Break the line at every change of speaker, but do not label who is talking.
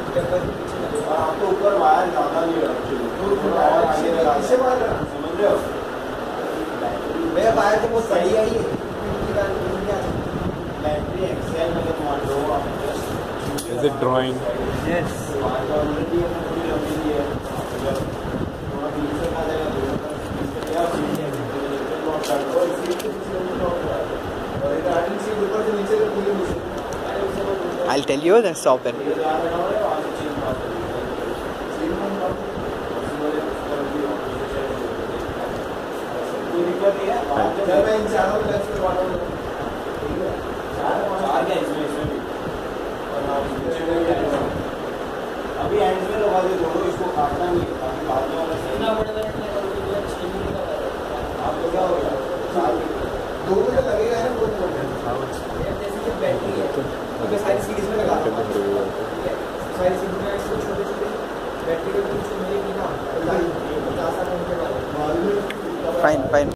आपको ऊपर वायर ज़्यादा नहीं है एक्चुअली, थोड़ा और आगे लगा इसे वायर समझ रहे हो? मेरा वायर तो बहुत बढ़िया ही है, बैटरी एक्सेल मतलब मान लो आप just
is it drawing?
Yes
wire already है, पूरी लंबी है, मतलब थोड़ा पीछे का जाएगा या
I'll tell you the stop it.
अभी एंड में लगा दे, दोनों इसको काटना नहीं है ताकि बाद में वाला सही ना पड़े। आपको क्या हो गया? दो मिनट लगेगा ना, दो मिनट जैसे कि बैटरी है तो सारी सीरीज में लगा सारी सीरीज में इसको छोटे छोटे बैटरी के कुछ मिलेगी ना, 50 मिनट के बाद
Fine.